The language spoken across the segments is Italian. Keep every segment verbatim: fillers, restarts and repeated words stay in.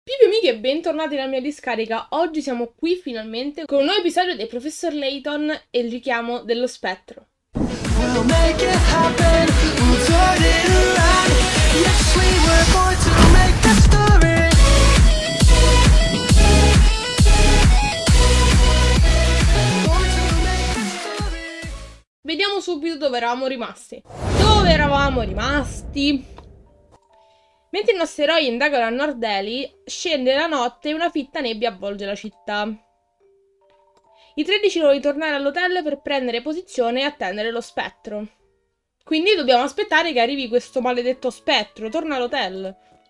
Pipi amiche e bentornati nella mia discarica. Oggi siamo qui finalmente con un nuovo episodio del Professor Layton e il richiamo dello spettro. We'll make it happen, we'll turn it around. Yes, we were born to make the story. Born to make the story. Vediamo subito dove eravamo rimasti. Dove eravamo rimasti? Mentre i nostri eroi indagano a Nord Delhi, scende la notte e una fitta nebbia avvolge la città. I tre decidono di tornare all'hotel per prendere posizione e attendere lo spettro. Quindi dobbiamo aspettare che arrivi questo maledetto spettro. Torna all'hotel.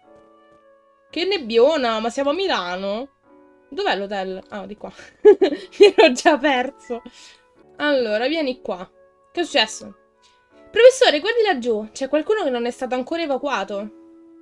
Che nebbiona, ma siamo a Milano? Dov'è l'hotel? Ah, di qua. Mi ero già perso. Allora, vieni qua. Che è successo? Professore, guardi laggiù. C'è qualcuno che non è stato ancora evacuato.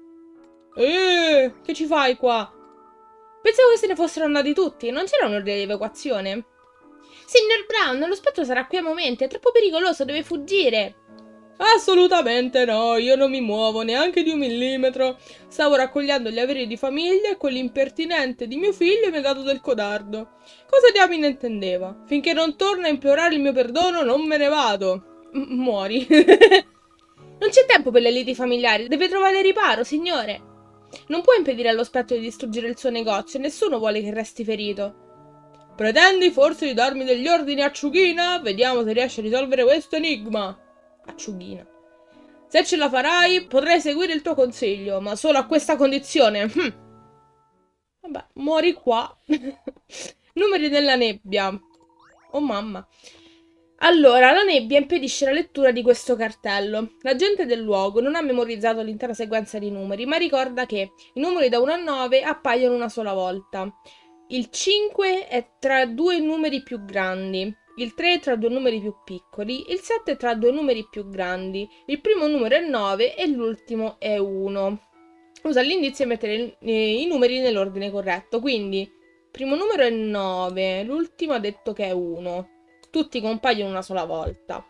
Eh, che ci fai qua? Pensavo che se ne fossero andati tutti. Non c'era un ordine di evacuazione. Signor Brown, lo spettro sarà qui a momenti. È troppo pericoloso, deve fuggire. Assolutamente no, io non mi muovo neanche di un millimetro. Stavo raccogliendo gli averi di famiglia e quell'impertinente di mio figlio mi ha dato del codardo. Cosa diamine intendeva? Finché non torna a implorare il mio perdono non me ne vado. M muori. Non c'è tempo per le liti familiari, deve trovare riparo, signore. Non può impedire allo spettro di distruggere il suo negozio, nessuno vuole che resti ferito. Pretendi forse di darmi degli ordini, acciughina? Vediamo se riesci a risolvere questo enigma. Acciughina. Se ce la farai, potrei seguire il tuo consiglio, ma solo a questa condizione. Hm. Vabbè, muori qua. Numeri della nebbia. Oh mamma. Allora, la nebbia impedisce la lettura di questo cartello. La gente del luogo non ha memorizzato l'intera sequenza di numeri, ma ricorda che i numeri da uno a nove appaiono una sola volta. Il cinque è tra due numeri più grandi, il tre è tra due numeri più piccoli, il sette è tra due numeri più grandi, il primo numero è nove e l'ultimo è uno. Usa l'indizio e mettere i numeri nell'ordine corretto, quindi il primo numero è nove, l'ultimo ha detto che è uno. Tutti compaiono una sola volta.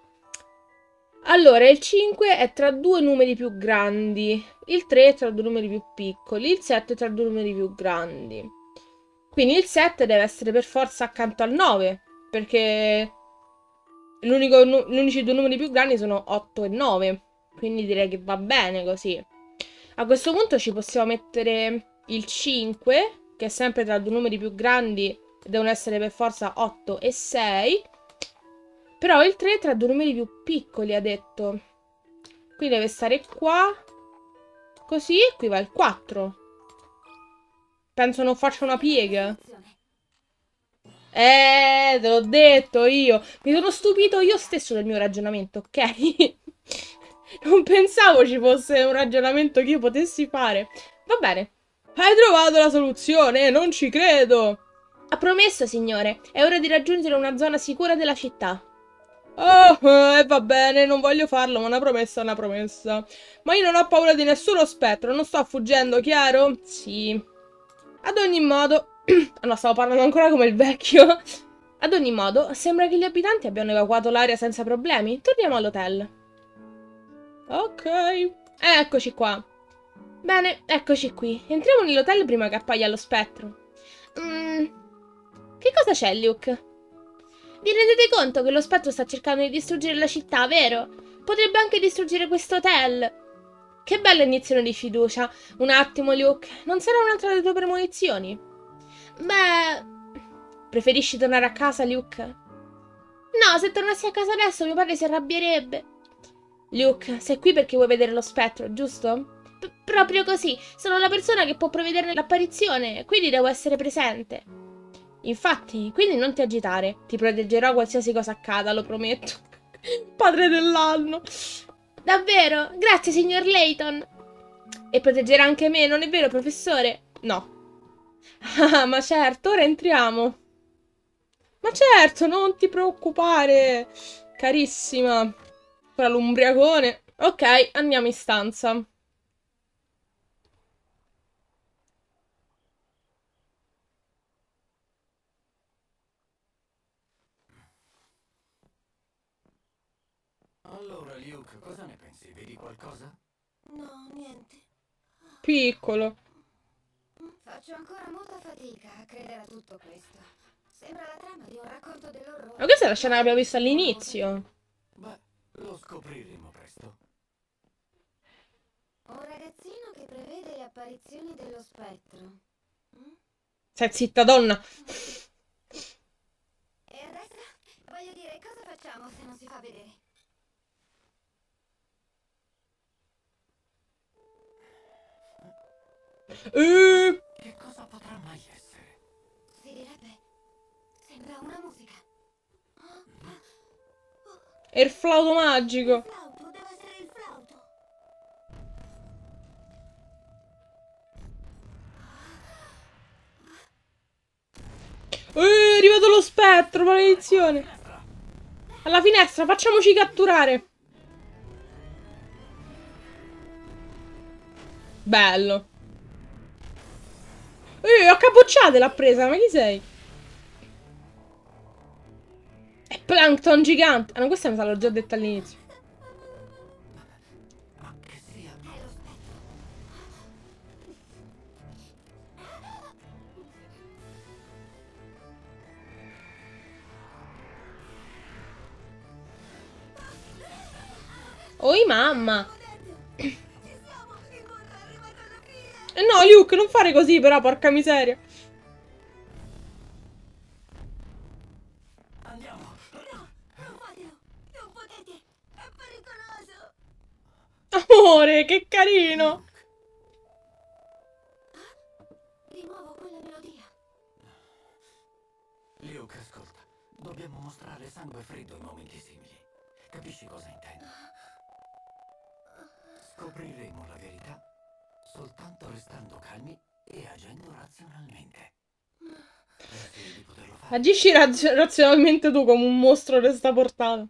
Allora, il cinque è tra due numeri più grandi, il tre è tra due numeri più piccoli, il sette è tra due numeri più grandi. Quindi il sette deve essere per forza accanto al nove, perché gli unici due numeri più grandi sono otto e nove, quindi direi che va bene così. A questo punto ci possiamo mettere il cinque, che è sempre tra due numeri più grandi, devono essere per forza otto e sei. Però il tre è tra due numeri più piccoli, ha detto. Quindi deve stare qua. Così, e qui va il quattro. Penso non faccia una piega. Eh, te l'ho detto io. Mi sono stupito io stesso del mio ragionamento, ok? Non pensavo ci fosse un ragionamento che io potessi fare. Va bene. Hai trovato la soluzione? Non ci credo. Ha promesso, signore. È ora di raggiungere una zona sicura della città. Oh, eh, va bene, non voglio farlo, ma una promessa è una promessa. Ma io non ho paura di nessuno spettro, non sto fuggendo, chiaro? Sì. Ad ogni modo... no, stavo parlando ancora come il vecchio. Ad ogni modo, sembra che gli abitanti abbiano evacuato l'area senza problemi. Torniamo all'hotel. Ok. Eccoci qua. Bene, eccoci qui. Entriamo nell'hotel prima che appaia lo spettro. Mm, che cosa c'è, Luke? Vi rendete conto che lo spettro sta cercando di distruggere la città, vero? Potrebbe anche distruggere questo hotel. Che bella iniezione di fiducia. Un attimo, Luke. Non sarà un'altra delle tue premonizioni? Beh... Preferisci tornare a casa, Luke? No, se tornassi a casa adesso mio padre si arrabbierebbe. Luke, sei qui perché vuoi vedere lo spettro, giusto? P- proprio così. Sono la persona che può prevederne l'apparizione, quindi devo essere presente. Infatti, quindi non ti agitare. Ti proteggerò qualsiasi cosa accada, lo prometto. Padre dell'anno. Davvero? Grazie, signor Layton. E proteggerà anche me, non è vero, professore? No. Ah, ma certo, ora entriamo. Ma certo, non ti preoccupare, carissima. Ora l'umbriacone. Ok, andiamo in stanza. Allora, Luke, cosa ne pensi? Vedi qualcosa? No, niente. Piccolo. Faccio ancora molta fatica a credere a tutto questo. Sembra la trama di un racconto dell'orrore. Ma questa è la scena che abbiamo visto all'inizio. Beh, lo scopriremo presto. Un ragazzino che prevede le apparizioni dello spettro. Mm? Stai zitta, donna. E adesso, voglio dire, cosa facciamo se non si fa vedere? Eh, Che cosa potrà mai essere? Si direbbe, sembra una musica. è il flauto magico. Il flauto, deve essere il flauto. Eh, è arrivato lo spettro, maledizione. Alla finestra, facciamoci catturare. Bello. Eh, a capocciate l'ha presa, ma chi sei? È Plankton gigante. Ah, no, questa mi sa l'ho già detta all'inizio. Ma che sia... È lo spettro. Oi, mamma. Ci siamo, il mondo è arrivato alla fine. Eh no, Luke, non fare così però, porca miseria. Andiamo! No, non fatelo. Non potete. È pericoloso. Amore, che carino. Di nuovo quella melodia. Luke, ascolta. Dobbiamo mostrare sangue freddo in momenti simili. Capisci cosa intendo? Scopriremo la verità soltanto restando calmi e agendo razionalmente. Pensi di poterlo fare? Agisci raz- razionalmente tu come un mostro di sta portata.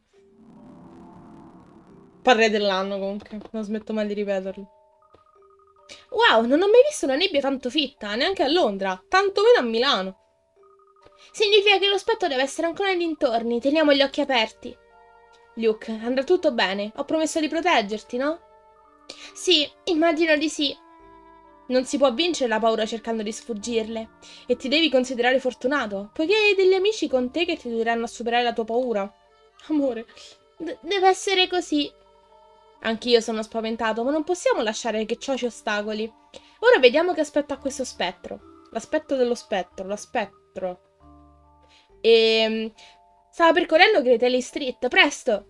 Parre dell'anno comunque, non smetto mai di ripeterlo. Wow, non ho mai visto una nebbia tanto fitta, neanche a Londra, tantomeno a Milano. Significa che lo spettro deve essere ancora nei dintorni, teniamo gli occhi aperti. Luke, andrà tutto bene, ho promesso di proteggerti, no? Sì, immagino di sì. Non si può vincere la paura cercando di sfuggirle, e ti devi considerare fortunato, poiché hai degli amici con te che ti aiuteranno a superare la tua paura. Amore, d- deve essere così. Anch'io sono spaventato, ma non possiamo lasciare che ciò ci ostacoli. Ora vediamo che aspetto ha questo spettro. L'aspetto dello spettro, l'aspetto. E... stava percorrendo Great Alley Street, presto!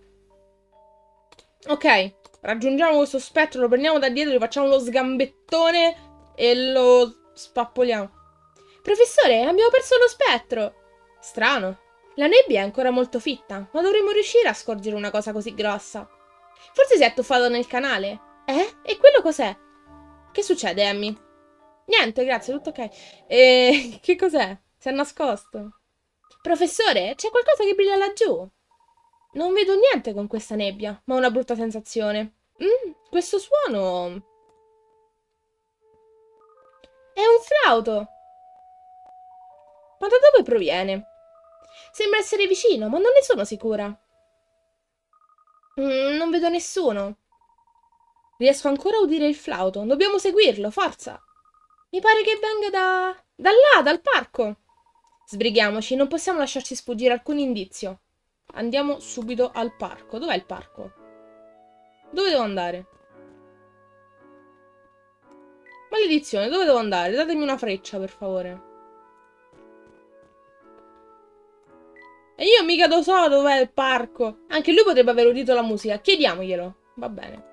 Ok, raggiungiamo questo spettro, lo prendiamo da dietro, gli facciamo lo sgambettone e lo spappoliamo. Professore, abbiamo perso lo spettro! Strano. La nebbia è ancora molto fitta, ma dovremmo riuscire a scorgere una cosa così grossa. Forse si è tuffato nel canale. Eh? E quello cos'è? Che succede, Emmy? Niente, grazie, tutto ok. E... che cos'è? Si è nascosto. Professore, c'è qualcosa che brilla laggiù? Non vedo niente con questa nebbia, ma ho una brutta sensazione. Mm, questo suono... è un flauto! Ma da dove proviene? Sembra essere vicino, ma non ne sono sicura. Mm, non vedo nessuno. Riesco ancora a udire il flauto. Dobbiamo seguirlo, forza! Mi pare che venga da... da là, dal parco. Sbrighiamoci, non possiamo lasciarci sfuggire alcun indizio. Andiamo subito al parco. Dov'è il parco? Dove devo andare? Maledizione, dove devo andare? Datemi una freccia, per favore. E io mica lo so dov'è il parco. Anche lui potrebbe aver udito la musica. Chiediamoglielo. Va bene.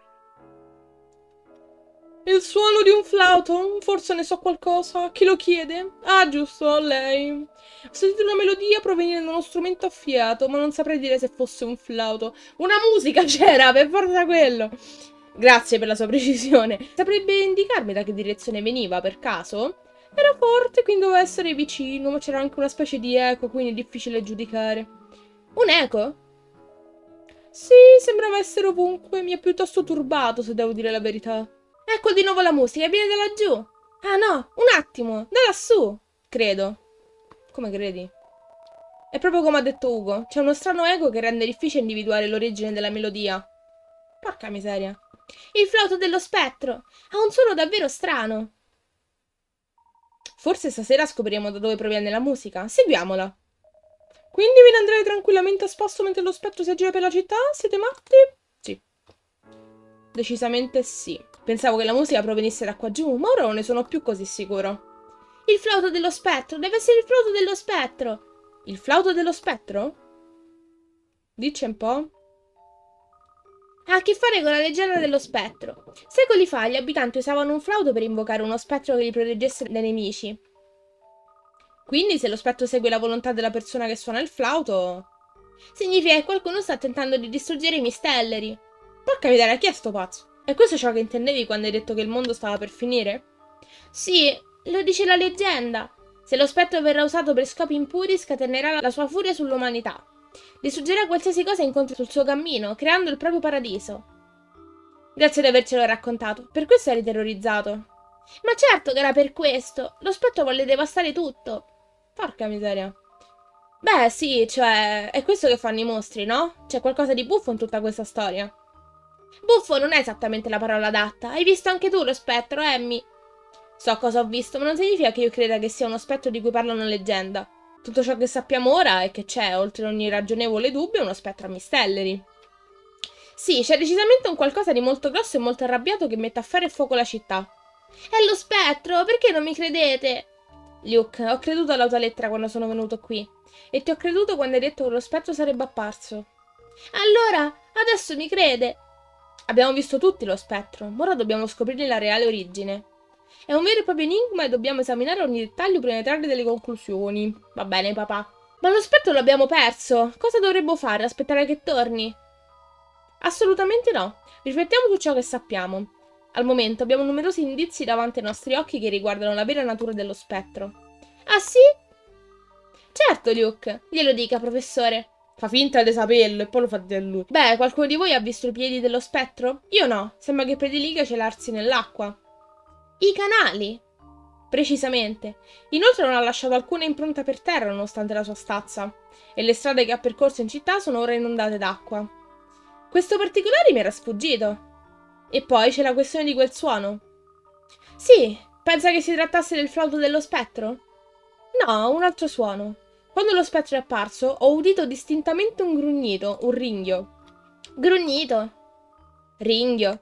Il suono di un flauto? Forse ne so qualcosa. Chi lo chiede? Ah, giusto, lei. Ho sentito una melodia provenire da uno strumento a fiato, ma non saprei dire se fosse un flauto. Una musica c'era, per forza quello. Grazie per la sua precisione. Saprebbe indicarmi da che direzione veniva, per caso? Era forte, quindi doveva essere vicino, ma c'era anche una specie di eco, quindi è difficile giudicare. Un eco? Sì, sembrava essere ovunque. Mi ha piuttosto turbato, se devo dire la verità. Ecco di nuovo la musica, viene da laggiù. Ah no, un attimo, da lassù, credo. Come credi? È proprio come ha detto Ugo, c'è uno strano eco che rende difficile individuare l'origine della melodia. Porca miseria. Il flauto dello spettro, ha un suono davvero strano. Forse stasera scopriremo da dove proviene la musica. Seguiamola. Quindi ve ne andrete tranquillamente a spasso mentre lo spettro si aggira per la città? Siete matti? Sì. Decisamente sì. Pensavo che la musica provenisse da qua giù, ma ora non ne sono più così sicuro. Il flauto dello spettro! Deve essere il flauto dello spettro! Il flauto dello spettro? Dice un po'. Ha a che fare con la leggenda dello spettro. Secoli fa gli abitanti usavano un flauto per invocare uno spettro che li proteggesse dai nemici. Quindi se lo spettro segue la volontà della persona che suona il flauto, significa che qualcuno sta tentando di distruggere i mistelleri. Porca miseria, chi è sto pazzo? E questo è ciò che intendevi quando hai detto che il mondo stava per finire? Sì, lo dice la leggenda. Se lo spettro verrà usato per scopi impuri, scatenerà la sua furia sull'umanità. Distruggerà qualsiasi cosa incontri sul suo cammino, creando il proprio paradiso. Grazie di avercelo raccontato. Per questo eri terrorizzato. Ma certo che era per questo. Lo spettro vuole devastare tutto. Porca miseria. Beh, sì, cioè, è questo che fanno i mostri, no? C'è qualcosa di buffo in tutta questa storia. Buffo non è esattamente la parola adatta. Hai visto anche tu lo spettro, Emmy? So cosa ho visto, ma non significa che io creda che sia uno spettro di cui parla una leggenda. Tutto ciò che sappiamo ora è che c'è, oltre ogni ragionevole dubbio, uno spettro a mistelleri. Sì, c'è decisamente un qualcosa di molto grosso e molto arrabbiato che mette a ferro e fuoco la città. È lo spettro, perché non mi credete? Luke, ho creduto alla tua lettera quando sono venuto qui. E ti ho creduto quando hai detto che lo spettro sarebbe apparso. Allora, adesso mi crede. Abbiamo visto tutti lo spettro, ma ora dobbiamo scoprirne la reale origine. È un vero e proprio enigma e dobbiamo esaminare ogni dettaglio prima di trarre delle conclusioni. Va bene, papà. Ma lo spettro l'abbiamo perso. Cosa dovremmo fare? Aspettare che torni? Assolutamente no. Riflettiamo su ciò che sappiamo. Al momento abbiamo numerosi indizi davanti ai nostri occhi che riguardano la vera natura dello spettro. Ah sì? Certo, Luke. Glielo dica, professore. Fa finta di saperlo e poi lo fa a lui. Beh, qualcuno di voi ha visto i piedi dello spettro? Io no. Sembra che prediliga celarsi nell'acqua. I canali? Precisamente. Inoltre non ha lasciato alcuna impronta per terra nonostante la sua stazza. E le strade che ha percorso in città sono ora inondate d'acqua. Questo particolare mi era sfuggito. E poi c'è la questione di quel suono. Sì, pensa che si trattasse del flauto dello spettro? No, un altro suono. Quando lo spettro è apparso, ho udito distintamente un grugnito, un ringhio. Grugnito? Ringhio.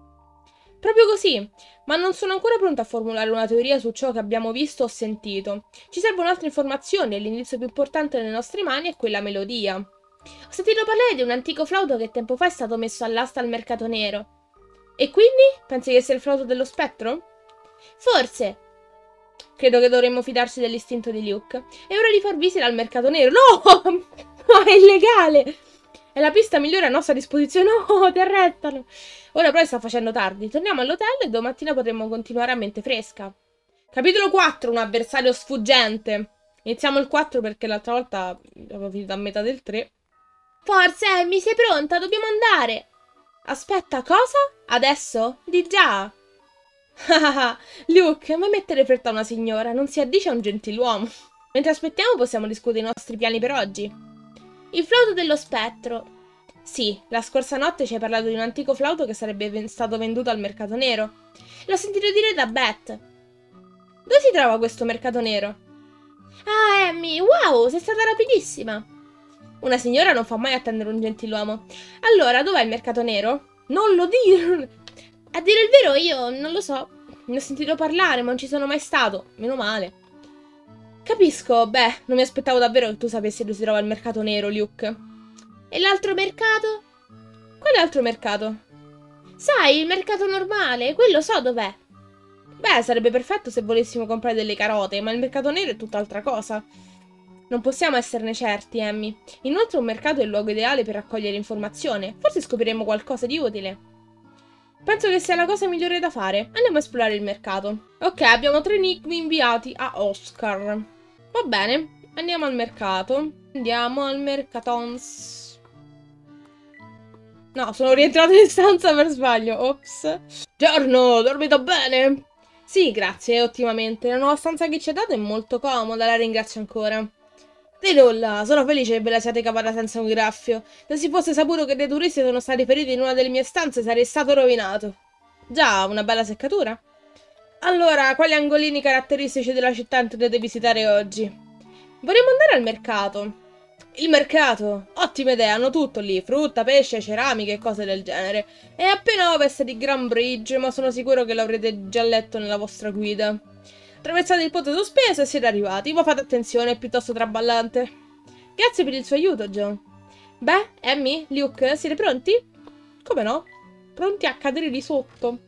Proprio così, ma non sono ancora pronta a formulare una teoria su ciò che abbiamo visto o sentito. Ci servono altre informazioni e l'indizio più importante nelle nostre mani è quella melodia. Ho sentito parlare di un antico flauto che tempo fa è stato messo all'asta al mercato nero. E quindi? Pensi che sia il flauto dello spettro? Forse. Credo che dovremmo fidarci dell'istinto di Luke. È ora di far visita al mercato nero. No! No, è illegale! È la pista migliore a nostra disposizione. No, ti arrestano! Ora però sta facendo tardi. Torniamo all'hotel e domattina potremo continuare a mente fresca. Capitolo quattro. Un avversario sfuggente. Iniziamo il quattro perché l'altra volta avevo finito a metà del tre. Forza, Emmy, sei pronta? Dobbiamo andare! Aspetta, cosa? Adesso? Di già! Hahaha, Luke, mai mettere fretta a una signora, non si addice a un gentiluomo. Mentre aspettiamo possiamo discutere i nostri piani per oggi. Il flauto dello spettro. Sì, la scorsa notte ci hai parlato di un antico flauto che sarebbe ven- stato venduto al mercato nero. L'ho sentito dire da Beth. Dove si trova questo mercato nero? Ah, Emmy, wow, sei stata rapidissima. Una signora non fa mai attendere un gentiluomo. Allora, dov'è il mercato nero? Non lo dire! A dire il vero io non lo so. Ne ho sentito parlare, ma non ci sono mai stato. Meno male. Capisco, beh, non mi aspettavo davvero che tu sapessi dove si trova il mercato nero, Luke. E l'altro mercato? Quale altro mercato? Sai, il mercato normale, quello so dov'è. Beh, sarebbe perfetto se volessimo comprare delle carote, ma il mercato nero è tutt'altra cosa. Non possiamo esserne certi, Emmy. Inoltre un mercato è il luogo ideale per raccogliere informazione. Forse scopriremo qualcosa di utile. Penso che sia la cosa migliore da fare. Andiamo a esplorare il mercato. Ok, abbiamo tre enigmi inviati a Oscar. Va bene, andiamo al mercato. Andiamo al mercatons. No, sono rientrato in stanza per sbaglio. Ops. Giorno, ho dormito bene? Sì, grazie, ottimamente. La nuova stanza che ci ha dato è molto comoda, la ringrazio ancora. Di nulla, sono felice che ve la siate cavata senza un graffio. Se si fosse saputo che dei turisti sono stati feriti in una delle mie stanze sarei stato rovinato. Già, una bella seccatura. Allora, quali angolini caratteristici della città intendete visitare oggi? Vorremmo andare al mercato. Il mercato? Ottima idea, hanno tutto lì, frutta, pesce, ceramiche e cose del genere. È appena a ovest di Grand Bridge, ma sono sicuro che l'avrete già letto nella vostra guida. Attraversate il ponte sospeso e siete arrivati, ma fate attenzione, è piuttosto traballante. Grazie per il suo aiuto, Joe. Beh, Amy, Luke, siete pronti? Come no? Pronti a cadere di sotto.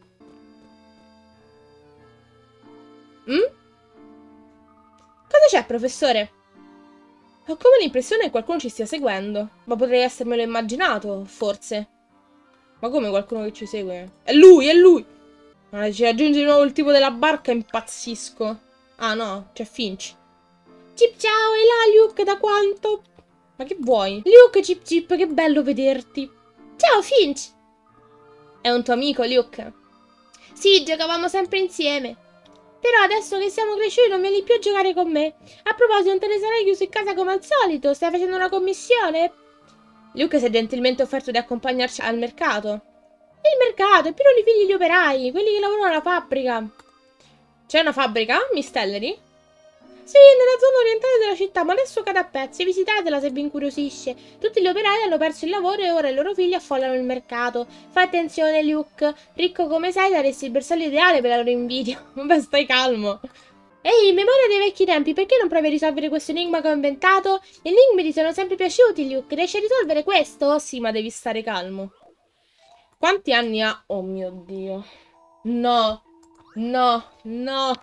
Mm? Cosa c'è, professore? Ho come l'impressione che qualcuno ci stia seguendo. Ma potrei essermelo immaginato, forse. Ma come qualcuno che ci segue? È lui, è lui! Ma ci raggiunge di nuovo il tipo della barca, impazzisco. Ah no, c'è Finch. Chip ciao, e là Luke, da quanto? Ma che vuoi? Luke, Chip Chip, che bello vederti. Ciao Finch! È un tuo amico, Luke? Sì, giocavamo sempre insieme. Però adesso che siamo cresciuti non vieni più a giocare con me. A proposito, non te ne sarai chiuso in casa come al solito? Stai facendo una commissione? Luke si è gentilmente offerto di accompagnarci al mercato. Il mercato? È pieno di figli di operai, quelli che lavorano alla fabbrica. C'è una fabbrica, Miss Tellery? Sì, nella zona orientale della città, ma adesso cade a pezzi. Visitatela se vi incuriosisce. Tutti gli operai hanno perso il lavoro e ora i loro figli affollano il mercato. Fai attenzione, Luke. Ricco come sei, daresti il bersaglio ideale per la loro invidia. Vabbè, stai calmo. Ehi, memoria dei vecchi tempi, perché non provi a risolvere questo enigma che ho inventato? Gli enigmi ti sono sempre piaciuti, Luke. Riesci a risolvere questo? Sì, ma devi stare calmo. Quanti anni ha? Oh mio Dio. No. No. No.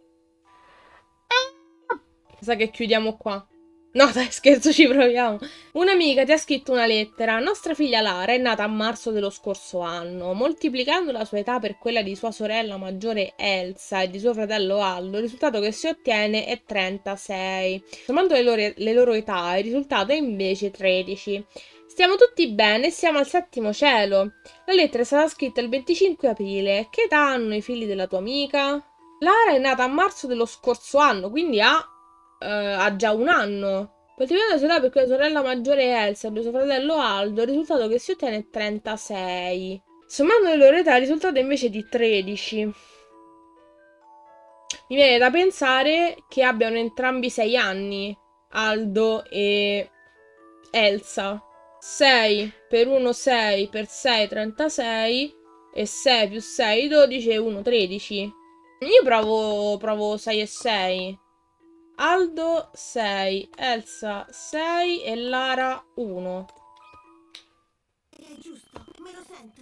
Sa che chiudiamo qua. No, dai, scherzo, ci proviamo. Un'amica ti ha scritto una lettera. Nostra figlia Lara è nata a marzo dello scorso anno. Moltiplicando la sua età per quella di sua sorella maggiore Elsa e di suo fratello Aldo, il risultato che si ottiene è trentasei. Sommando le loro, le loro età, il risultato è invece tredici. Stiamo tutti bene e siamo al settimo cielo. La lettera è stata scritta il venticinque aprile. Che età hanno i figli della tua amica? Lara è nata a marzo dello scorso anno, quindi ha... Uh, ha già un anno. Moltiplicando la sua età per quella sorella maggiore Elsa e suo fratello Aldo, il risultato che si ottiene è trentasei. Sommando le loro età, il risultato è invece di tredici. Mi viene da pensare che abbiano entrambi sei anni, Aldo e Elsa. sei per uno sei, per sei trentasei, e sei più sei dodici e uno tredici. Io provo, provo sei e sei. Aldo sei, Elsa sei e Lara uno. È giusto, me lo sento.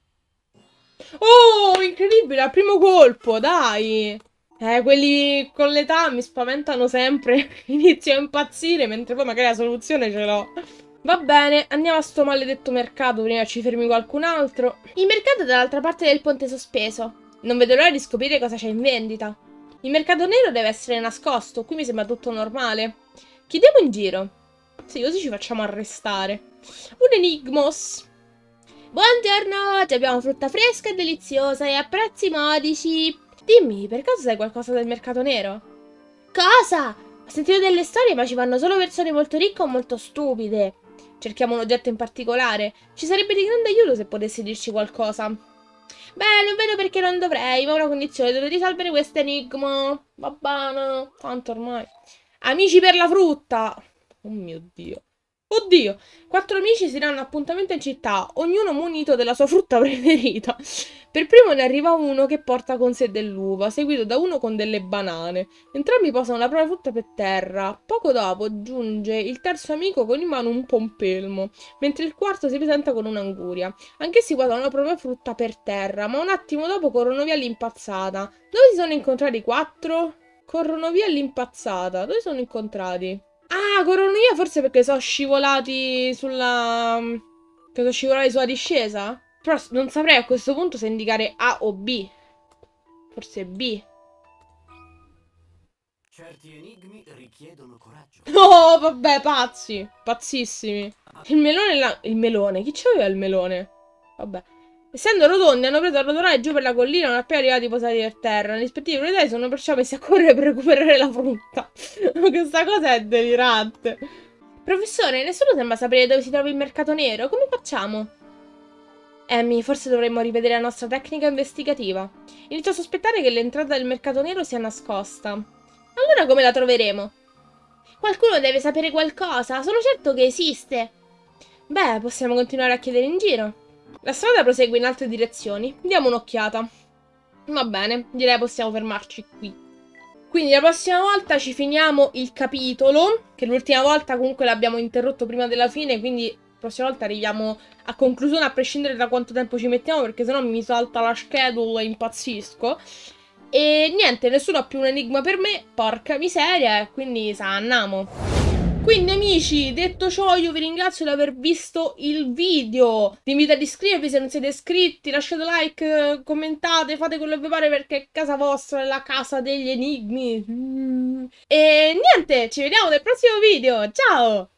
Oh, incredibile, al primo colpo, dai. Eh, quelli con l'età mi spaventano sempre. Inizio a impazzire, mentre poi magari la soluzione ce l'ho. Va bene, andiamo a sto maledetto mercato prima ci fermi qualcun altro. Il mercato è dall'altra parte del ponte sospeso. Non vedo l'ora di scoprire cosa c'è in vendita. Il mercato nero deve essere nascosto, qui mi sembra tutto normale. Chiediamo in giro. Sì, così ci facciamo arrestare. Un enigmos. Buongiorno, oggi abbiamo frutta fresca e deliziosa e a prezzi modici. Dimmi, per caso sai qualcosa del mercato nero? Cosa? Ho sentito delle storie, ma ci vanno solo persone molto ricche o molto stupide. Cerchiamo un oggetto in particolare. Ci sarebbe di grande aiuto se potessi dirci qualcosa. Beh, non vedo perché non dovrei, ma ho una condizione, devo risolvere questo enigma. Va bene, tanto ormai. Amici per la frutta. Oh mio Dio. Oddio, quattro amici si danno appuntamento in città, ognuno munito della sua frutta preferita. Per primo ne arriva uno che porta con sé dell'uva, seguito da uno con delle banane. Entrambi posano la propria frutta per terra. Poco dopo giunge il terzo amico con in mano un pompelmo, mentre il quarto si presenta con un'anguria. Anch'essi posano la propria frutta per terra, ma un attimo dopo corrono via all'impazzata. Dove si sono incontrati i quattro? Corrono via all'impazzata. Dove sono incontrati? Ah, corrono via forse perché sono scivolati sulla... che sono scivolati sulla discesa? Però non saprei a questo punto se indicare A o B. Forse B. Certi enigmi richiedono coraggio. Oh, vabbè, pazzi. Pazzissimi. Il melone la... Il melone? Chi c'aveva il melone? Vabbè. Essendo rotondi, hanno preso a rotolare giù per la collina non appena arrivati posati per terra. Le rispettive proprietari sono perciò messi a correre per recuperare la frutta. Questa cosa è delirante. Professore, nessuno sembra sapere dove si trova il mercato nero. Come facciamo? Amy, forse dovremmo rivedere la nostra tecnica investigativa. Inizio a sospettare che l'entrata del mercato nero sia nascosta. Allora come la troveremo? Qualcuno deve sapere qualcosa, sono certo che esiste. Beh, possiamo continuare a chiedere in giro. La strada prosegue in altre direzioni. Diamo un'occhiata. Va bene, direi possiamo fermarci qui. Quindi la prossima volta ci finiamo il capitolo, che l'ultima volta comunque l'abbiamo interrotto prima della fine, quindi la prossima volta arriviamo a conclusione a prescindere da quanto tempo ci mettiamo, perché sennò mi salta la schedule e impazzisco. E niente, nessuno ha più un enigma per me, porca miseria, quindi sa, andiamo. Quindi amici, detto ciò io vi ringrazio di aver visto il video, vi invito ad iscrivervi se non siete iscritti, lasciate like, commentate, fate quello che vi pare perché è casa vostra, è la casa degli enigmi. E niente, ci vediamo nel prossimo video, ciao!